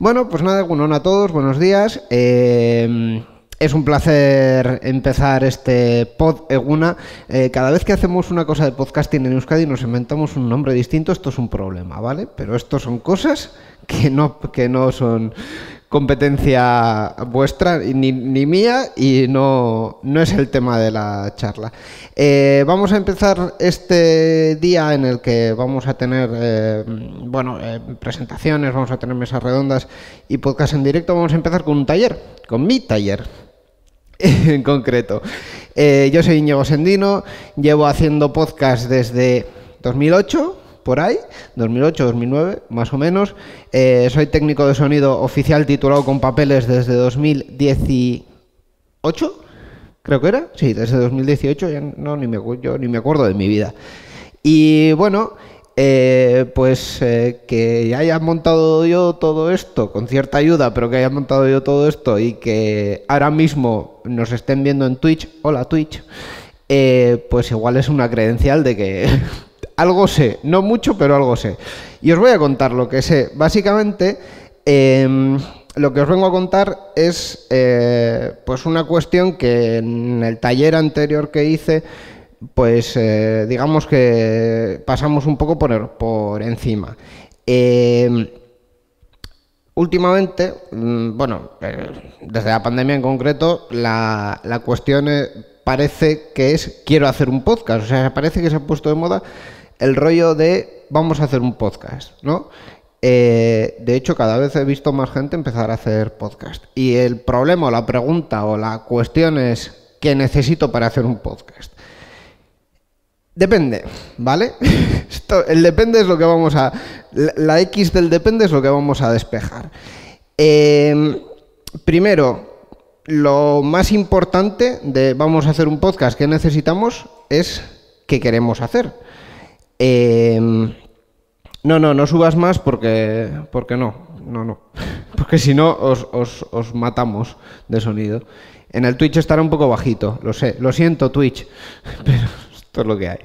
Bueno, pues nada, egunon a todos, buenos días. Es un placer empezar este Pod Eguna. Cada vez que hacemos una cosa de podcasting en Euskadi y nos inventamos un nombre distinto, esto es un problema, ¿vale? Pero esto son cosas que no son competencia vuestra ni mía y no es el tema de la charla. Vamos a empezar este día en el que vamos a tener presentaciones, vamos a tener mesas redondas y podcast en directo. Vamos a empezar con un taller, con mi taller en concreto. Yo soy Íñigo Sendino, llevo haciendo podcast desde 2008, por ahí, 2008, 2009, más o menos. Soy técnico de sonido oficial titulado con papeles desde 2018, creo que era. Sí, desde 2018, ya ni me acuerdo de mi vida. Y bueno, que haya montado yo todo esto, con cierta ayuda, pero que haya montado yo todo esto y que ahora mismo nos estén viendo en Twitch, hola Twitch, pues igual es una credencial de que algo sé, no mucho, pero algo sé. Y os voy a contar lo que sé. Básicamente, lo que os vengo a contar es pues una cuestión que en el taller anterior que hice, pues digamos que pasamos un poco por encima. Últimamente, desde la pandemia en concreto, la cuestión parece que es quiero hacer un podcast. O sea, parece que se ha puesto de moda el rollo de vamos a hacer un podcast, ¿no? De hecho, cada vez he visto más gente empezar a hacer podcast. Y el problema, o la pregunta, o la cuestión es ¿qué necesito para hacer un podcast? Depende, ¿vale? El depende es lo que vamos a... La X del depende es lo que vamos a despejar. Primero, lo más importante de vamos a hacer un podcast que necesitamos es qué queremos hacer. No subas más porque no. Porque si no os matamos de sonido. En el Twitch estará un poco bajito, lo sé. Lo siento, Twitch, pero esto es lo que hay.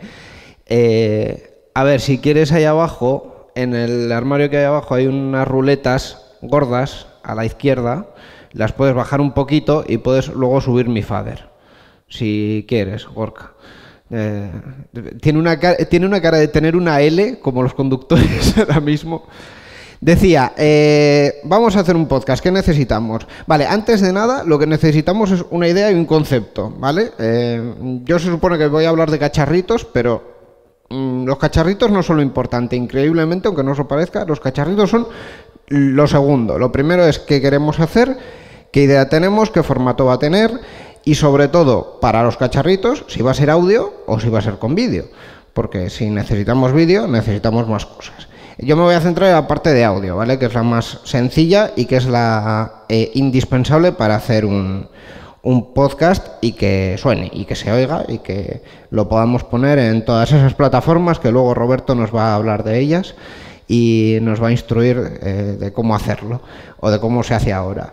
A ver, si quieres, ahí abajo, en el armario que hay abajo, hay unas ruletas gordas a la izquierda. Las puedes bajar un poquito y puedes luego subir mi fader, si quieres, Gorka. Tiene una cara de tener una L, como los conductores ahora mismo. Decía, vamos a hacer un podcast, ¿qué necesitamos? Vale, antes de nada, lo que necesitamos es una idea y un concepto, ¿vale? Yo se supone que voy a hablar de cacharritos, pero los cacharritos no son lo importante. Increíblemente, aunque no os lo parezca, los cacharritos son lo segundo. Lo primero es qué queremos hacer, qué idea tenemos, qué formato va a tener y sobre todo, para los cacharritos, si va a ser audio o si va a ser con vídeo. Porque si necesitamos vídeo, necesitamos más cosas. Yo me voy a centrar en la parte de audio, ¿vale? Que es la más sencilla y que es la indispensable para hacer un podcast y que suene y que se oiga y que lo podamos poner en todas esas plataformas que luego Roberto nos va a hablar de ellas y nos va a instruir de cómo hacerlo o de cómo se hace ahora.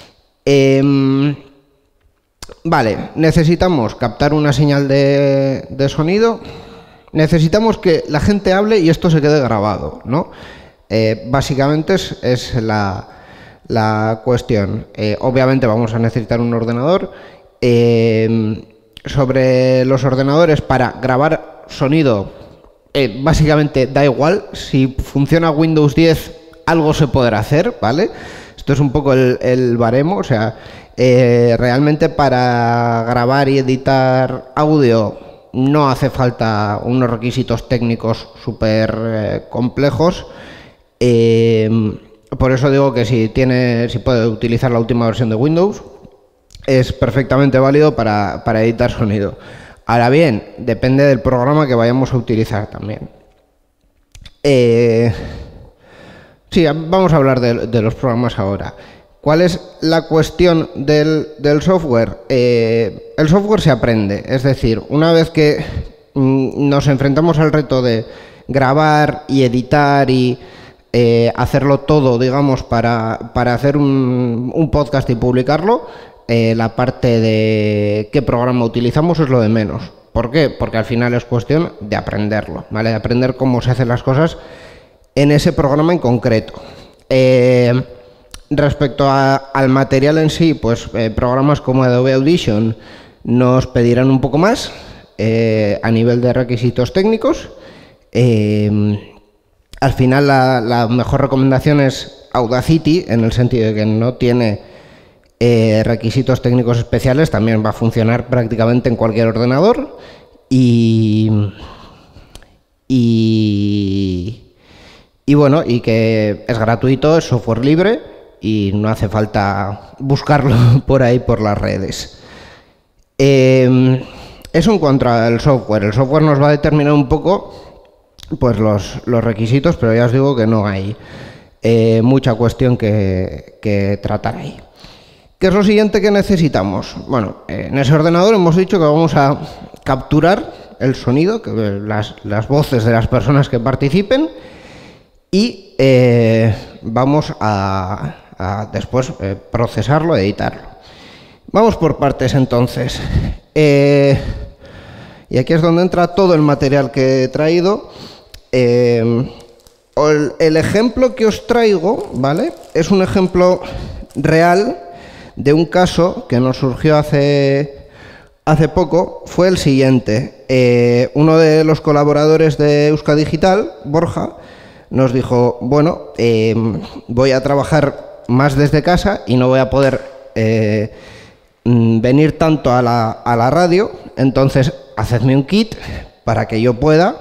Vale, necesitamos captar una señal de sonido. Necesitamos que la gente hable y esto se quede grabado, ¿no? Básicamente es la cuestión. Obviamente vamos a necesitar un ordenador. Sobre los ordenadores para grabar sonido, básicamente da igual. Si funciona Windows 10, algo se podrá hacer, ¿vale? Esto es un poco el baremo, o sea, realmente para grabar y editar audio no hace falta unos requisitos técnicos súper complejos. Por eso digo que si puede utilizar la última versión de Windows, es perfectamente válido para editar sonido. Ahora bien, depende del programa que vayamos a utilizar también. Sí, vamos a hablar de los programas ahora. ¿Cuál es la cuestión del software? El software se aprende, es decir, una vez que nos enfrentamos al reto de grabar y editar y hacerlo todo, digamos, para hacer un podcast y publicarlo, la parte de qué programa utilizamos es lo de menos. ¿Por qué? Porque al final es cuestión de aprenderlo, ¿vale? De aprender cómo se hacen las cosas en ese programa en concreto. Respecto al material en sí, pues programas como Adobe Audition nos pedirán un poco más a nivel de requisitos técnicos. Al final la mejor recomendación es Audacity, en el sentido de que no tiene requisitos técnicos especiales, también va a funcionar prácticamente en cualquier ordenador y bueno, y que es gratuito, es software libre y no hace falta buscarlo por ahí por las redes. Eso en cuanto al software. El software nos va a determinar un poco pues los requisitos, pero ya os digo que no hay mucha cuestión que tratar ahí. ¿Qué es lo siguiente que necesitamos? Bueno, en ese ordenador hemos dicho que vamos a capturar el sonido, las voces de las personas que participen, y vamos a después procesarlo, editarlo. Vamos por partes entonces. Y aquí es donde entra todo el material que he traído. El ejemplo que os traigo, ¿vale? Es un ejemplo real de un caso que nos surgió hace poco. Fue el siguiente. Uno de los colaboradores de Euskadigital, Borja, nos dijo, bueno, voy a trabajar más desde casa y no voy a poder venir tanto a la radio, entonces hacedme un kit para que yo pueda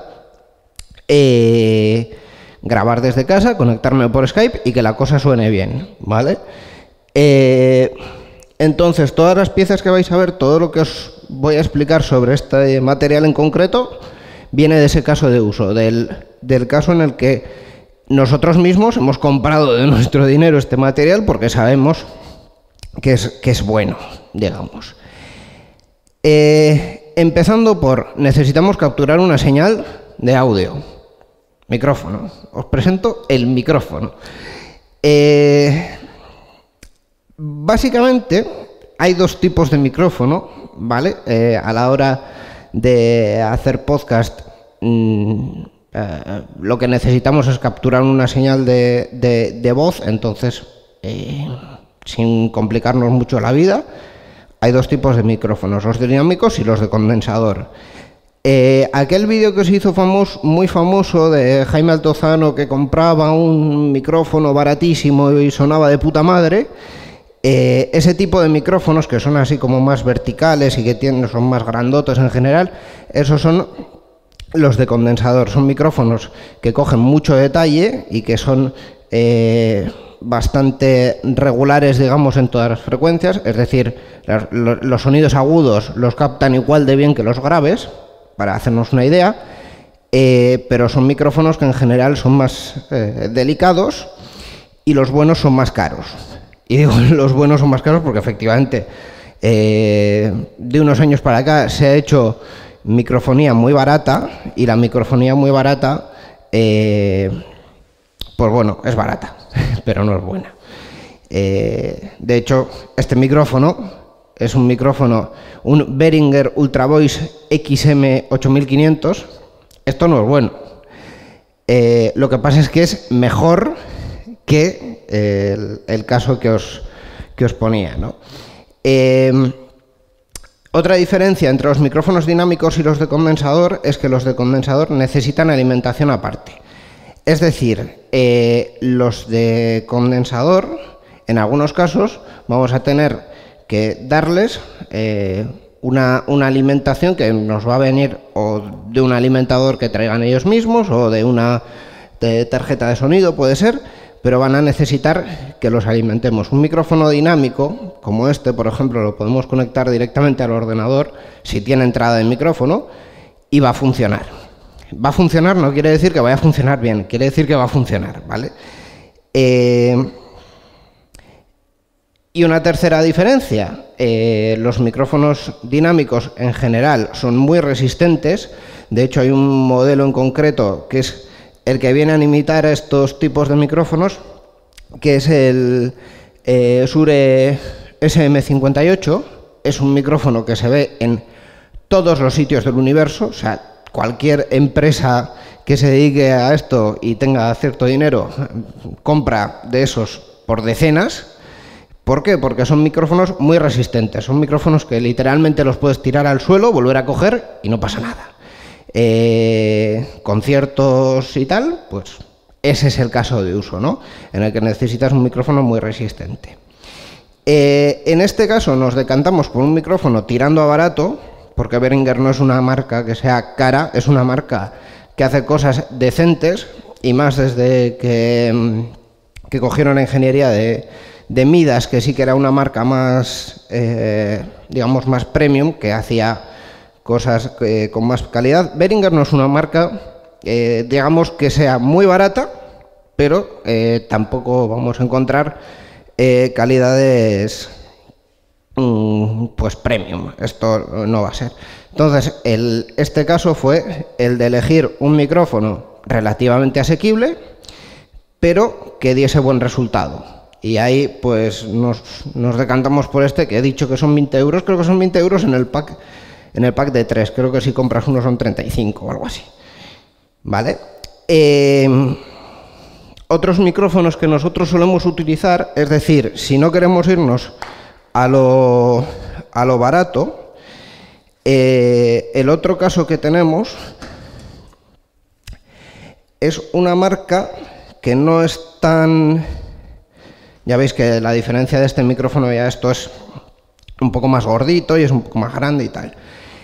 grabar desde casa, conectarme por Skype y que la cosa suene bien, ¿vale? Entonces, todas las piezas que vais a ver, todo lo que os voy a explicar sobre este material en concreto, viene de ese caso de uso, del caso en el que nosotros mismos hemos comprado de nuestro dinero este material porque sabemos que es bueno, digamos. Empezando por, necesitamos capturar una señal de audio. Micrófono. Os presento el micrófono. Básicamente, hay dos tipos de micrófono, ¿vale? A la hora de hacer podcast, lo que necesitamos es capturar una señal de voz, entonces, sin complicarnos mucho la vida, hay dos tipos de micrófonos, los dinámicos y los de condensador. Aquel vídeo que se hizo muy famoso de Jaime Altozano, que compraba un micrófono baratísimo y sonaba de puta madre, ese tipo de micrófonos que son así como más verticales y que son más grandotes en general, esos son los de condensador. Son micrófonos que cogen mucho detalle y que son bastante regulares, digamos, en todas las frecuencias, es decir, los sonidos agudos los captan igual de bien que los graves, para hacernos una idea, pero son micrófonos que en general son más delicados y los buenos son más caros. Y digo, los buenos son más caros porque efectivamente de unos años para acá se ha hecho microfonía muy barata, y la microfonía muy barata, pues bueno, es barata, pero no es buena. De hecho, este micrófono es un micrófono, un Behringer Ultra Voice XM8500. Esto no es bueno. Lo que pasa es que es mejor que el caso que os ponía, ¿no? Otra diferencia entre los micrófonos dinámicos y los de condensador es que los de condensador necesitan alimentación aparte. Es decir, los de condensador, en algunos casos, vamos a tener que darles una alimentación que nos va a venir o de un alimentador que traigan ellos mismos o de una tarjeta de sonido, puede ser, pero van a necesitar que los alimentemos. Un micrófono dinámico, como este, por ejemplo, lo podemos conectar directamente al ordenador si tiene entrada de micrófono y va a funcionar. Va a funcionar no quiere decir que vaya a funcionar bien, quiere decir que va a funcionar, ¿vale? Y una tercera diferencia, los micrófonos dinámicos en general son muy resistentes. De hecho, hay un modelo en concreto que es el que viene a imitar a estos tipos de micrófonos, que es el Shure SM58. Es un micrófono que se ve en todos los sitios del universo, o sea, cualquier empresa que se dedique a esto y tenga cierto dinero compra de esos por decenas. ¿Por qué? Porque son micrófonos muy resistentes, son micrófonos que literalmente los puedes tirar al suelo, volver a coger y no pasa nada. Conciertos y tal, pues ese es el caso de uso, ¿no? En el que necesitas un micrófono muy resistente. En este caso nos decantamos por un micrófono tirando a barato, porque Behringer no es una marca que sea cara, es una marca que hace cosas decentes, y más desde que cogieron la ingeniería de Midas, que sí que era una marca más, digamos, más premium, que hacía cosas con más calidad. Behringer no es una marca, digamos, que sea muy barata, pero tampoco vamos a encontrar calidades pues premium. Esto no va a ser. Entonces, este caso fue el de elegir un micrófono relativamente asequible, pero que diese buen resultado. Y ahí pues nos decantamos por este, que he dicho que son 20 euros, creo que son 20 euros en el pack de 3, creo que si compras uno son 35 o algo así. ¿Vale? Otros micrófonos que nosotros solemos utilizar, es decir, si no queremos irnos a lo barato, el otro caso que tenemos es una marca que no es tan... Ya veis que la diferencia de este micrófono, ya esto es un poco más gordito y es un poco más grande y tal.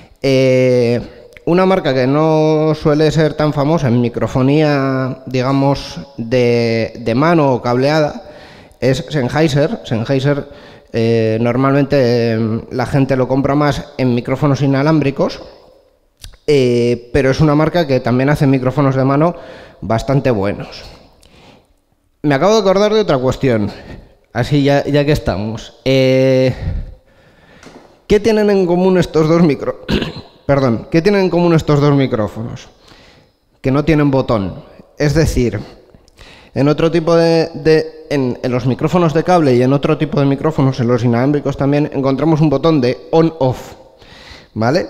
Una marca que no suele ser tan famosa en microfonía, digamos, de mano o cableada, es Sennheiser. Sennheiser normalmente la gente lo compra más en micrófonos inalámbricos, pero es una marca que también hace micrófonos de mano bastante buenos. Me acabo de acordar de otra cuestión, así ya que estamos. ¿Qué tienen en común estos dos ¿qué tienen en común estos dos micrófonos? Que no tienen botón. Es decir, en otro tipo en los micrófonos de cable y en otro tipo de micrófonos, en los inalámbricos también, encontramos un botón de on-off, ¿vale?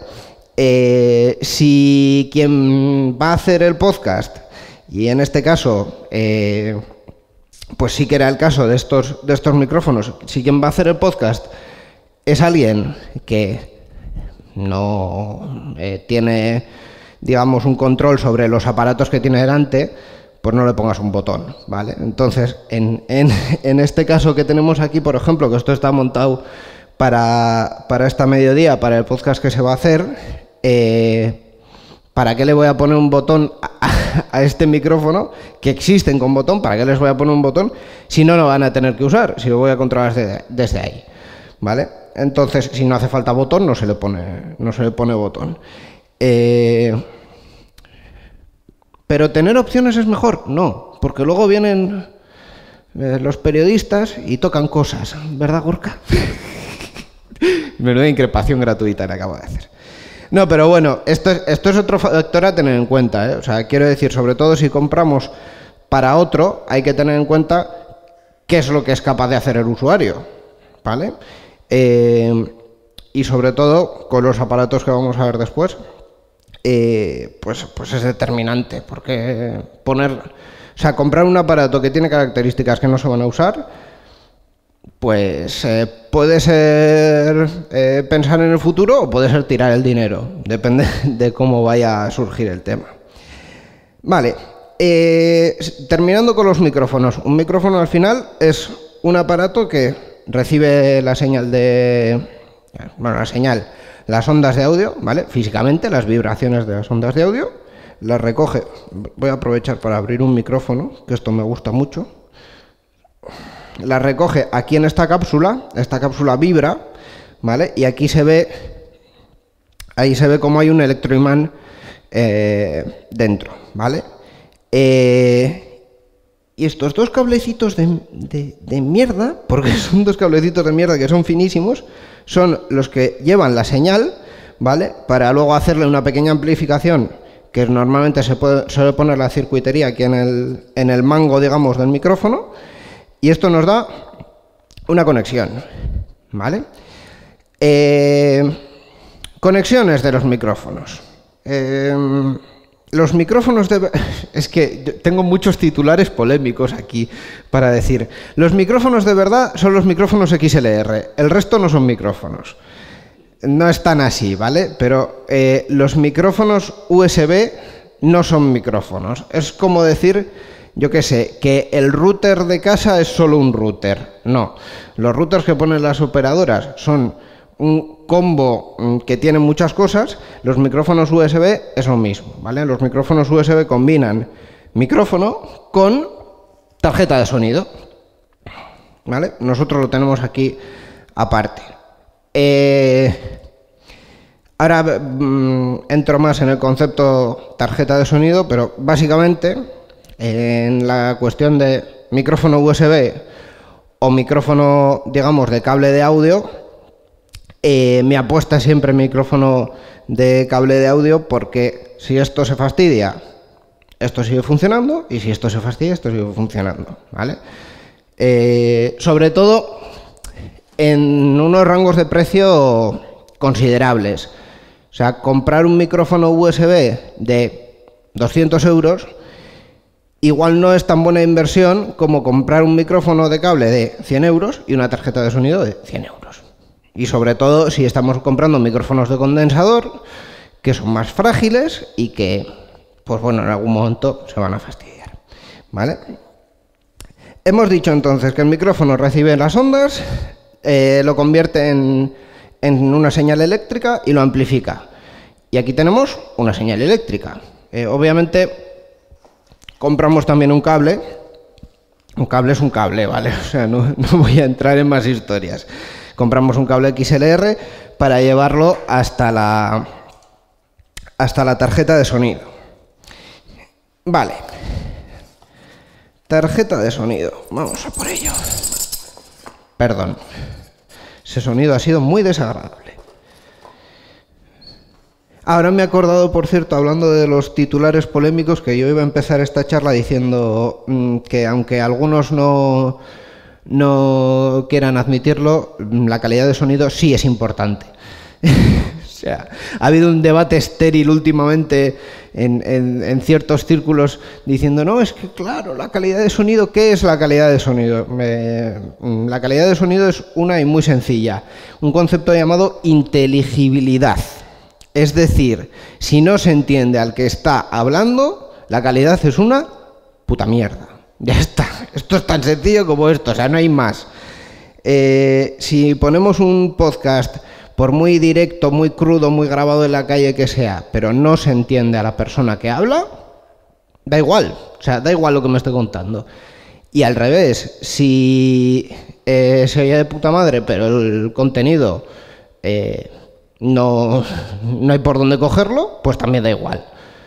Si quien va a hacer el podcast, y en este caso... pues sí que era el caso de estos micrófonos. Si quien va a hacer el podcast es alguien que no tiene, digamos, un control sobre los aparatos que tiene delante, pues no le pongas un botón, ¿vale? Entonces, en este caso que tenemos aquí, por ejemplo, que esto está montado para esta mediodía, para el podcast que se va a hacer, ¿para qué le voy a poner un botón a este micrófono, que existen con botón? ¿Para qué les voy a poner un botón si no lo van a tener que usar? Si lo voy a controlar desde ahí, ¿vale? Entonces, si no hace falta botón, no se le pone botón. ¿Pero tener opciones es mejor? No, porque luego vienen los periodistas y tocan cosas, ¿verdad, Gorka? Menuda increpación gratuita le acabo de hacer. No, pero bueno, esto es otro factor a tener en cuenta, ¿eh? O sea, quiero decir, sobre todo si compramos para otro, hay que tener en cuenta qué es lo que es capaz de hacer el usuario, ¿vale? Y sobre todo, con los aparatos que vamos a ver después, pues es determinante, porque comprar un aparato que tiene características que no se van a usar, pues puede ser pensar en el futuro o puede ser tirar el dinero, depende de cómo vaya a surgir el tema. Vale, terminando con los micrófonos. Un micrófono al final es un aparato que recibe la señal las ondas de audio, ¿vale? Físicamente, las vibraciones de las ondas de audio, las recoge. Voy a aprovechar para abrir un micrófono, que esto me gusta mucho. La recoge aquí en esta cápsula vibra, ¿vale? Y aquí ahí se ve como hay un electroimán dentro, ¿vale? Y estos dos cablecitos de mierda, porque son dos cablecitos de mierda que son finísimos, son los que llevan la señal, ¿vale? Para luego hacerle una pequeña amplificación, que normalmente se suele poner la circuitería aquí en el mango, digamos, del micrófono. Y esto nos da una conexión, ¿vale? Conexiones de los micrófonos. Los micrófonos de... Es que tengo muchos titulares polémicos aquí para decir. Los micrófonos de verdad son los micrófonos XLR. El resto no son micrófonos. No es tan así, ¿vale? Pero los micrófonos USB no son micrófonos. Es como decir, yo qué sé, que el router de casa es solo un router. No. Los routers que ponen las operadoras son un combo que tiene muchas cosas. Los micrófonos USB es lo mismo, ¿vale? Los micrófonos USB combinan micrófono con tarjeta de sonido, ¿vale? Nosotros lo tenemos aquí aparte. Ahora entro más en el concepto tarjeta de sonido, pero básicamente en la cuestión de micrófono USB o micrófono, digamos, de cable de audio, mi apuesta es siempre micrófono de cable de audio, porque si esto se fastidia, esto sigue funcionando, y si esto se fastidia, esto sigue funcionando, ¿vale? Sobre todo en unos rangos de precio considerables. O sea, comprar un micrófono USB de 200 euros igual no es tan buena inversión como comprar un micrófono de cable de 100 euros y una tarjeta de sonido de 100 euros. Y sobre todo si estamos comprando micrófonos de condensador, que son más frágiles y que, pues bueno, en algún momento se van a fastidiar, ¿vale? Hemos dicho entonces que el micrófono recibe las ondas, lo convierte en una señal eléctrica y lo amplifica. Y aquí tenemos una señal eléctrica. Obviamente compramos también un cable. Un cable es un cable, ¿vale? O sea, no voy a entrar en más historias. Compramos un cable XLR para llevarlo hasta la tarjeta de sonido. Vale. Tarjeta de sonido. Vamos a por ello. Perdón. Ese sonido ha sido muy desagradable. Ahora me he acordado, por cierto, hablando de los titulares polémicos, que yo iba a empezar esta charla diciendo que aunque algunos no quieran admitirlo, la calidad de sonido sí es importante. O sea, ha habido un debate estéril últimamente en ciertos círculos diciendo, no, es que claro, la calidad de sonido, ¿qué es la calidad de sonido? La calidad de sonido es una y muy sencilla, un concepto llamado inteligibilidad. Es decir, si no se entiende al que está hablando, la calidad es una puta mierda. Ya está. Esto es tan sencillo como esto, o sea, no hay más. Si ponemos un podcast, por muy directo, muy crudo, muy grabado en la calle que sea, pero no se entiende a la persona que habla, da igual. O sea, da igual lo que me esté contando. Y al revés, si se oye de puta madre, pero el contenido no hay por dónde cogerlo, pues también da igual.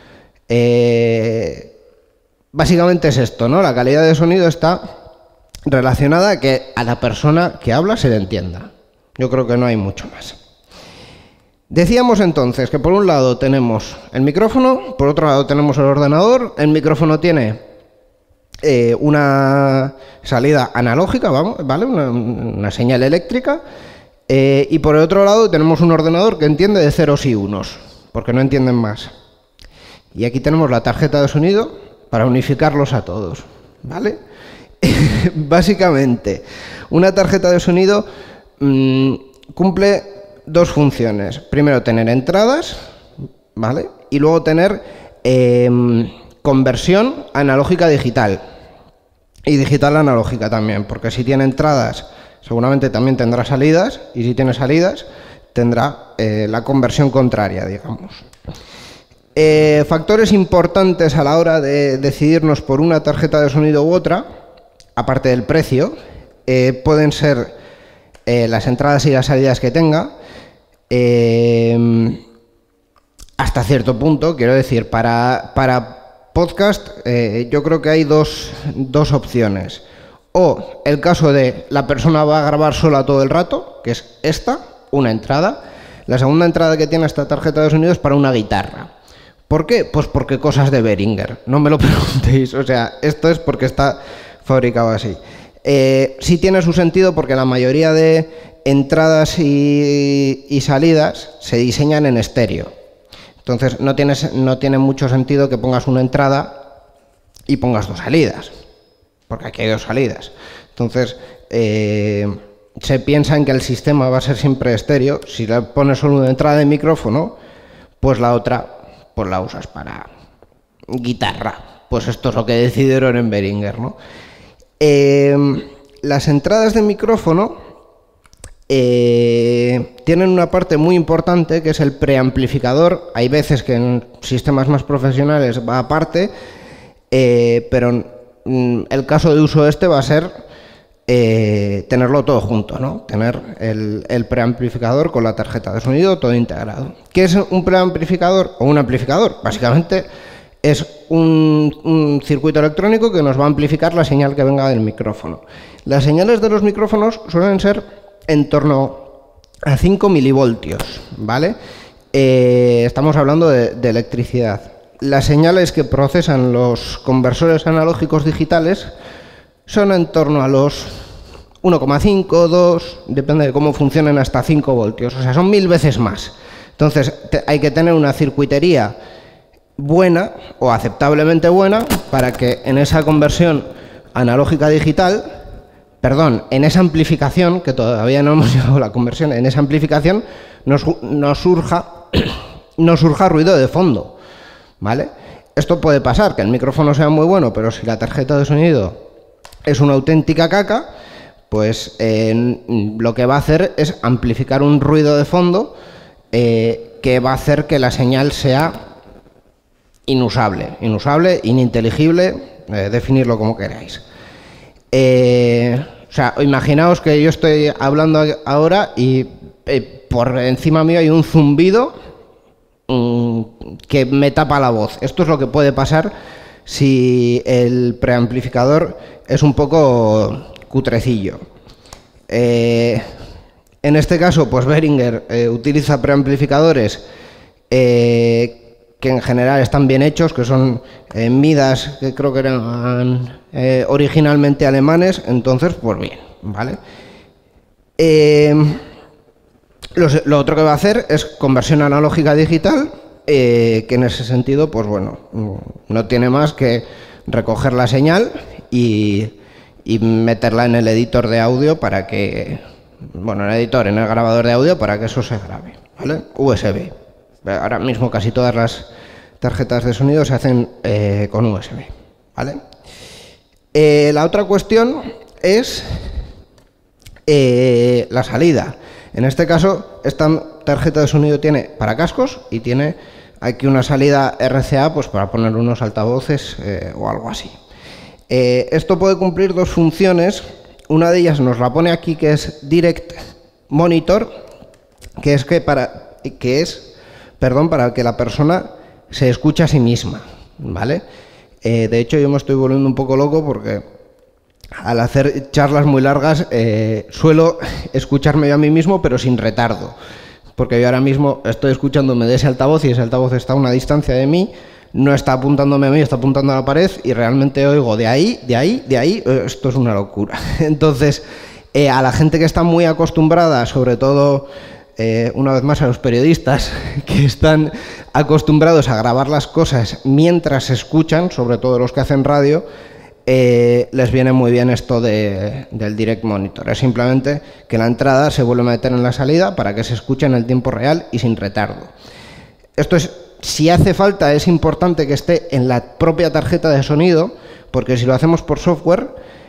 Básicamente es esto, ¿no? La calidad de sonido está relacionada a que a la persona que habla se le entienda. Yo creo que no hay mucho más. Decíamos entonces que por un lado tenemos el micrófono, por otro lado tenemos el ordenador. El micrófono tiene una salida analógica, ¿vale? Una señal eléctrica. Y por el otro lado tenemos un ordenador que entiende de ceros y unos, porque no entienden más. Y aquí tenemos la tarjeta de sonido para unificarlos a todos, ¿vale? Básicamente, una tarjeta de sonido cumple dos funciones. Primero, tener entradas, ¿vale? Y luego tener conversión analógica a digital. Y digital a analógica también, porque si tiene entradas, seguramente también tendrá salidas, y si tiene salidas, tendrá la conversión contraria, digamos. Factores importantes a la hora de decidirnos por una tarjeta de sonido u otra, aparte del precio, pueden ser las entradas y las salidas que tenga, hasta cierto punto, quiero decir, para podcast yo creo que hay dos opciones. O el caso de la persona va a grabar sola todo el rato, que es esta, una entrada. La segunda entrada que tiene esta tarjeta de sonido es para una guitarra. ¿Por qué? Pues porque cosas de Behringer, no me lo preguntéis, o sea, esto es porque está fabricado así. Sí tiene su sentido porque la mayoría de entradas y salidas se diseñan en estéreo. Entonces no tiene mucho sentido que pongas una entrada y pongas dos salidas, porque aquí hay dos salidas. Entonces se piensa en que el sistema va a ser siempre estéreo. Si le pones solo una entrada de micrófono, pues la otra pues la usas para guitarra. Pues esto es lo que decidieron en Behringer, ¿no? Las entradas de micrófono tienen una parte muy importante que es el preamplificador. Hay veces que en sistemas más profesionales va aparte, pero el caso de uso va a ser tenerlo todo junto, ¿no? Tener el preamplificador con la tarjeta de sonido todo integrado. ¿Qué es un preamplificador o un amplificador? Básicamente es un circuito electrónico que nos va a amplificar la señal que venga del micrófono. Las señales de los micrófonos suelen ser en torno a 5 milivoltios, ¿vale? Estamos hablando de electricidad. Las señales que procesan los conversores analógicos digitales son en torno a los 1,5, 2, depende de cómo funcionen, hasta 5 voltios. O sea, son 1000 veces más. Entonces, hay que tener una circuitería buena o aceptablemente buena para que en esa conversión analógica digital, perdón, en esa amplificación, que todavía no hemos llegado a la conversión, en esa amplificación nos surja ruido de fondo, ¿vale? Esto puede pasar, que el micrófono sea muy bueno, pero si la tarjeta de sonido es una auténtica caca, pues lo que va a hacer es amplificar un ruido de fondo que va a hacer que la señal sea inusable, ininteligible, definirlo como queráis. O sea, imaginaos que yo estoy hablando ahora y por encima mío hay un zumbido que me tapa la voz. Esto es lo que puede pasar si el preamplificador es un poco cutrecillo. En este caso, pues Behringer utiliza preamplificadores que en general están bien hechos, que son Midas, que creo que eran originalmente alemanes, entonces pues bien, ¿vale? Lo otro que va a hacer es conversión analógica a digital, que en ese sentido, pues bueno, no tiene más que recoger la señal y meterla en el editor de audio para que, bueno, en el grabador de audio para que eso se grabe, ¿vale? USB. Ahora mismo casi todas las tarjetas de sonido se hacen con USB, ¿vale? La otra cuestión es la salida. En este caso, esta tarjeta de sonido tiene para cascos y tiene aquí una salida RCA, pues para poner unos altavoces o algo así. Esto puede cumplir dos funciones. Una de ellas nos la pone aquí, que es Direct Monitor, que es para que la persona se escuche a sí misma, ¿vale? De hecho, yo me estoy volviendo un poco loco porque al hacer charlas muy largas suelo escucharme yo a mí mismo, pero sin retardo. Porque yo ahora mismo estoy escuchándome de ese altavoz y ese altavoz está a una distancia de mí, no está apuntándome a mí, está apuntando a la pared y realmente oigo de ahí, esto es una locura. Entonces, a la gente que está muy acostumbrada, sobre todo, una vez más a los periodistas que están acostumbrados a grabar las cosas mientras se escuchan, sobre todo los que hacen radio, les viene muy bien esto del Direct Monitor. Es simplemente que la entrada se vuelve a meter en la salida para que se escuche en el tiempo real y sin retardo. Esto es, si hace falta, es importante que esté en la propia tarjeta de sonido, porque si lo hacemos por software,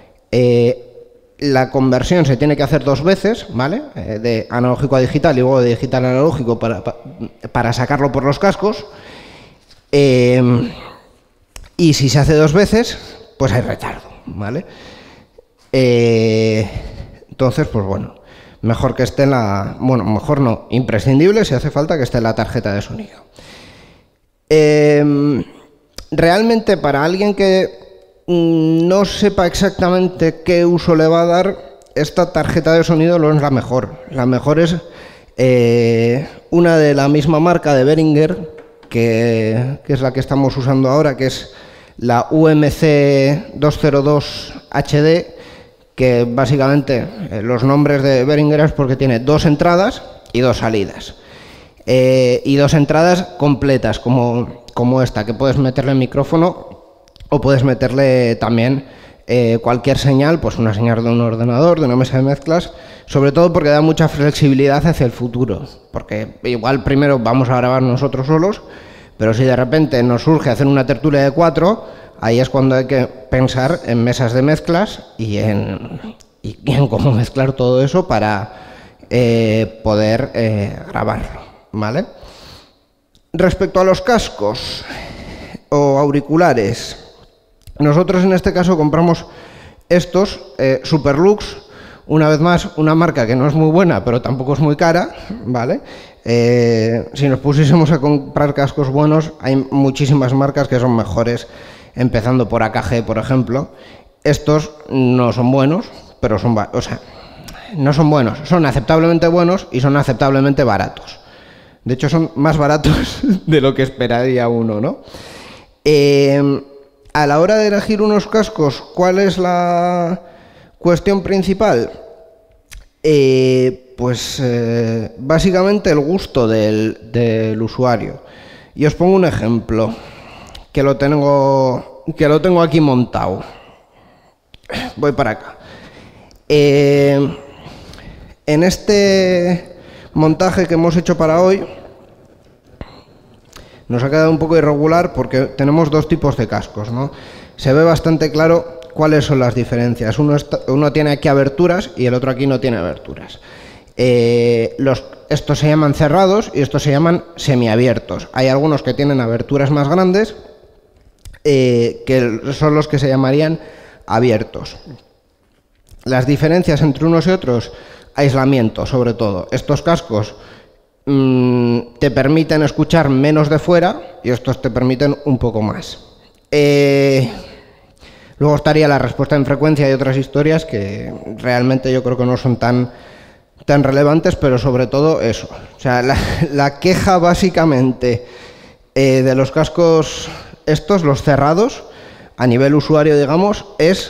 la conversión se tiene que hacer dos veces, ¿vale? De analógico a digital y luego de digital a analógico para sacarlo por los cascos. Y si se hace dos veces, pues hay retardo, ¿vale? Entonces, pues bueno, mejor que esté en la... Bueno, mejor no, imprescindible si hace falta que esté en la tarjeta de sonido. Realmente para alguien que no sepa exactamente qué uso le va a dar, esta tarjeta de sonido no es la mejor. La mejor es una de la misma marca de Behringer, que es la que estamos usando ahora, que es la UMC 202 HD, que básicamente los nombres de Behringer es porque tiene dos entradas y dos salidas. y 2 entradas completas, como esta, que puedes meterle micrófono o puedes meterle también cualquier señal, pues una señal de un ordenador, de una mesa de mezclas, sobre todo porque da mucha flexibilidad hacia el futuro, porque igual primero vamos a grabar nosotros solos, pero si de repente nos surge hacer una tertulia de 4, ahí es cuando hay que pensar en mesas de mezclas y en cómo mezclar todo eso para poder grabarlo, ¿vale? Respecto a los cascos o auriculares, nosotros en este caso compramos estos Superlux, una vez más una marca que no es muy buena pero tampoco es muy cara, ¿vale? Si nos pusiésemos a comprar cascos buenos, hay muchísimas marcas que son mejores, empezando por AKG, por ejemplo. Estos no son buenos, pero no son buenos, son aceptablemente buenos y son aceptablemente baratos. De hecho, son más baratos de lo que esperaría uno, ¿no? A la hora de elegir unos cascos, ¿cuál es la cuestión principal? Básicamente el gusto del usuario. Y os pongo un ejemplo, que lo tengo aquí montado. Voy para acá. En este montaje que hemos hecho para hoy, nos ha quedado un poco irregular porque tenemos 2 tipos de cascos, ¿no? Se ve bastante claro cuáles son las diferencias. Uno tiene aquí aberturas y el otro aquí no tiene aberturas. Estos se llaman cerrados y estos se llaman semiabiertos. Hay algunos que tienen aberturas más grandes, que son los que se llamarían abiertos. Las diferencias entre unos y otros: aislamiento, sobre todo. Estos cascos te permiten escuchar menos de fuera y estos te permiten un poco más. Luego estaría la respuesta en frecuencia y otras historias que realmente yo creo que no son tan relevantes, pero sobre todo eso. O sea, la queja básicamente de los cascos estos, los cerrados, a nivel usuario, digamos, es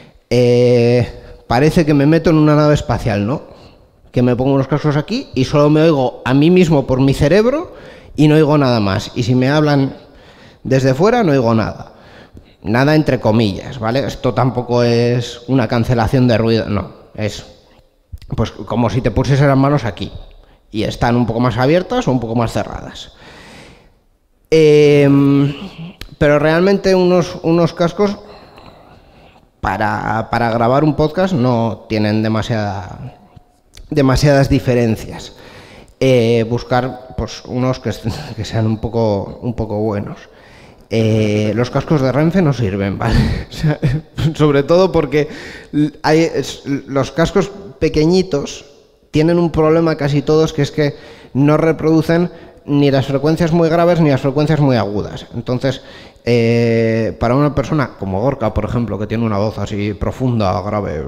parece que me meto en una nave espacial, ¿no? Que me pongo unos cascos aquí y solo me oigo a mí mismo por mi cerebro y no oigo nada más. Y si me hablan desde fuera, no oigo nada. Nada entre comillas, ¿vale? Esto tampoco es una cancelación de ruido, no. Es pues como si te pusieses las manos aquí y están un poco más abiertas o un poco más cerradas. Pero realmente unos cascos para grabar un podcast no tienen demasiadas diferencias. Buscar pues unos que sean un poco buenos. Los cascos de Renfe no sirven, ¿vale? O sea, sobre todo porque los cascos pequeñitos tienen un problema casi todos, que es que no reproducen ni las frecuencias muy graves ni las frecuencias muy agudas. Entonces, para una persona como Gorka, por ejemplo, que tiene una voz así profunda, grave...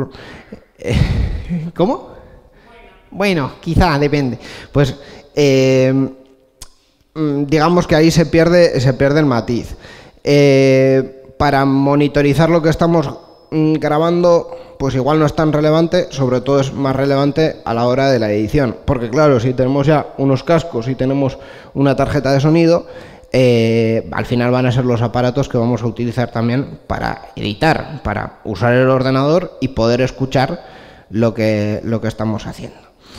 ¿Cómo? Bueno, quizá, depende. Pues... digamos que ahí se pierde el matiz. Para monitorizar lo que estamos grabando, pues igual no es tan relevante, sobre todo es más relevante a la hora de la edición. Porque claro, si tenemos ya unos cascos y tenemos una tarjeta de sonido, al final van a ser los aparatos que vamos a utilizar también para editar, para usar el ordenador y poder escuchar lo que estamos haciendo.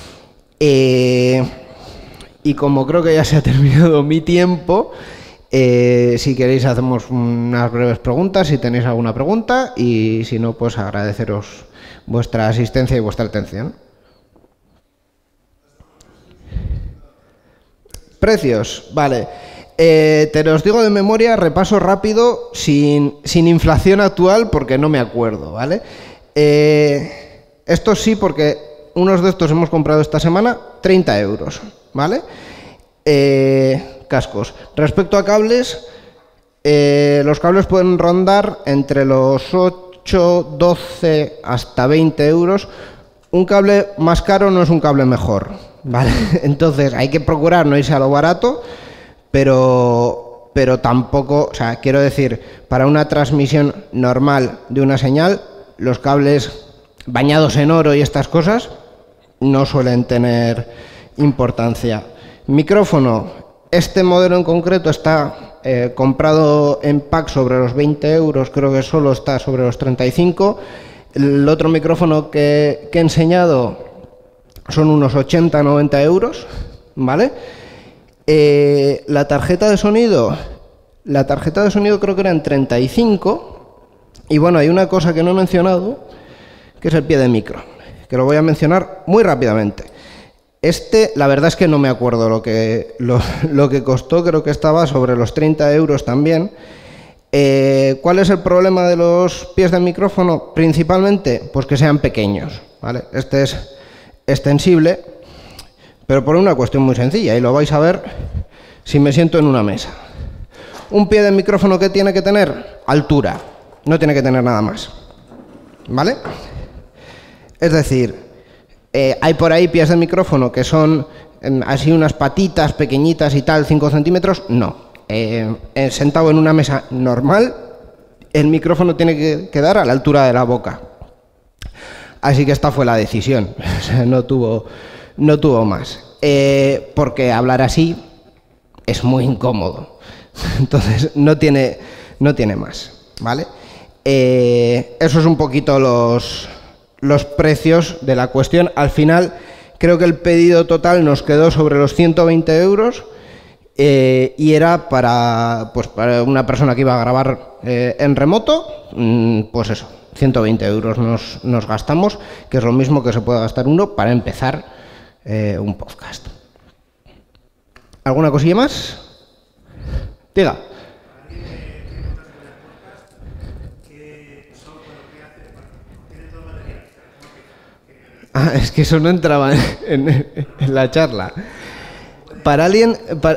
Y como creo que ya se ha terminado mi tiempo, si queréis hacemos unas breves preguntas, si tenéis alguna pregunta, y si no, pues agradeceros vuestra asistencia y vuestra atención. Precios, vale. Te los digo de memoria, repaso rápido, sin inflación actual, porque no me acuerdo, ¿vale? Estos sí, porque unos de estos hemos comprado esta semana, 30 euros. ¿Vale? Cascos. Respecto a cables, los cables pueden rondar entre los 8, 12 hasta 20 euros. Un cable más caro no es un cable mejor, ¿vale? Entonces hay que procurar no irse a lo barato, pero tampoco, o sea, quiero decir, para una transmisión normal de una señal, los cables bañados en oro y estas cosas no suelen tener importancia. Micrófono, este modelo en concreto está comprado en pack sobre los 20 euros, creo que solo está sobre los 35. El otro micrófono que he enseñado son unos 80-90 euros, ¿vale? La tarjeta de sonido creo que era en 35. Y bueno, hay una cosa que no he mencionado, que es el pie de micro, que lo voy a mencionar muy rápidamente. La verdad es que no me acuerdo lo que costó, creo que estaba sobre los 30 euros también. ¿Cuál es el problema de los pies de micrófono? Principalmente, pues que sean pequeños, ¿vale? Este es extensible, pero por una cuestión muy sencilla, y lo vais a ver si me siento en una mesa. Un pie de micrófono que tiene que tener altura, no tiene que tener nada más, ¿vale? Es decir, hay por ahí pies de micrófono que son así unas patitas pequeñitas y tal, 5 centímetros, no. Sentado en una mesa normal, el micrófono tiene que quedar a la altura de la boca. Así que esta fue la decisión, o sea, no tuvo más. Porque hablar así es muy incómodo, entonces no tiene más, ¿vale? Eso es un poquito los precios de la cuestión. Al final creo que el pedido total nos quedó sobre los 120 euros y era para una persona que iba a grabar en remoto, pues eso, 120 euros nos gastamos, que es lo mismo que se puede gastar uno para empezar un podcast. ¿Alguna cosilla más? Diga. Ah, es que eso no entraba en la charla. Para alguien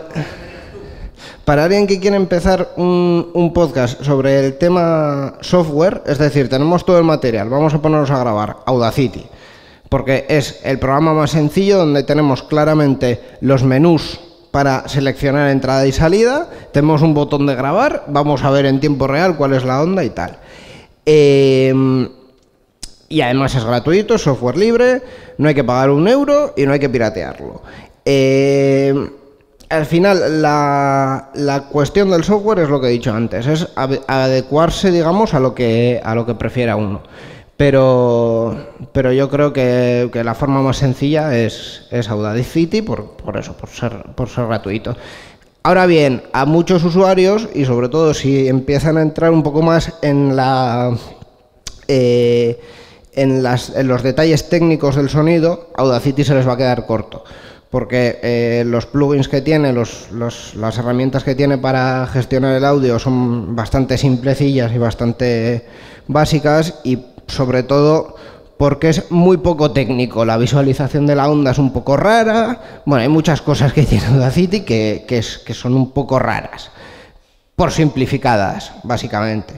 que quiere empezar un podcast sobre el tema software, es decir, tenemos todo el material, vamos a ponernos a grabar Audacity, porque es el programa más sencillo donde tenemos claramente los menús para seleccionar entrada y salida, tenemos un botón de grabar, vamos a ver en tiempo real cuál es la onda y tal. Y además es gratuito, software libre, no hay que pagar 1 euro y no hay que piratearlo. Al final, la cuestión del software es lo que he dicho antes, es adecuarse, digamos, a lo que prefiera uno. Pero yo creo que la forma más sencilla es Audacity por eso, por ser gratuito. Ahora bien, a muchos usuarios, y sobre todo si empiezan a entrar un poco más en los detalles técnicos del sonido, Audacity se les va a quedar corto, porque los plugins que tiene, las herramientas que tiene para gestionar el audio son bastante simplecillas y bastante básicas, y sobre todo porque es muy poco técnico. La visualización de la onda es un poco rara. Bueno, hay muchas cosas que tiene Audacity que son un poco raras, por simplificadas, básicamente.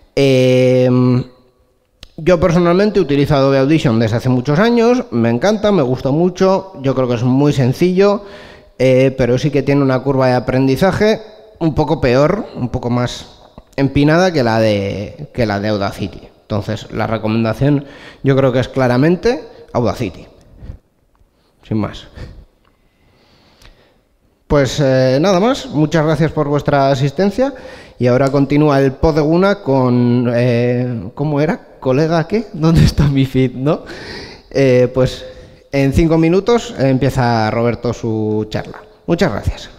Yo personalmente utilizo Adobe Audition desde hace muchos años, me encanta, me gusta mucho, yo creo que es muy sencillo, pero sí que tiene una curva de aprendizaje un poco peor, un poco más empinada que la de Audacity. Entonces, la recomendación yo creo que es claramente Audacity, sin más. Pues nada más, muchas gracias por vuestra asistencia y ahora continúa el Podeguna con... ¿cómo era? ¿Colega qué? ¿Dónde está mi feed? ¿No? Pues en 5 minutos empieza Roberto su charla. Muchas gracias.